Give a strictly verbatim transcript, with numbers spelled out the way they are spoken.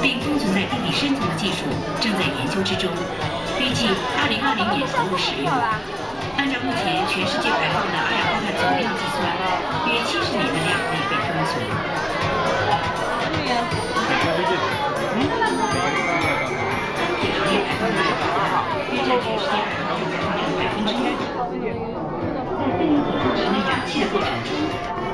并封存在地底深层的技术正在研究之中，预计二零二零年投入使用。按照目前全世界排放的二氧化碳总量计算，约七十年的量可以被封存。钢铁行业排放量约占全世界二氧化碳排放量的百分之一。在废炼铁合成的氧气的过程中，